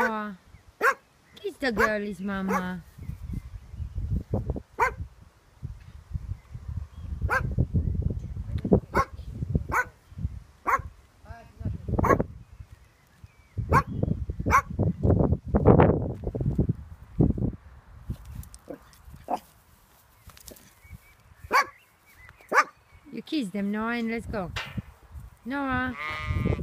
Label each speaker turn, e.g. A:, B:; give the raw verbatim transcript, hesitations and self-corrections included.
A: Noah. Kiss the girlies, mama. You kiss them, Noah, and let's go. Noah.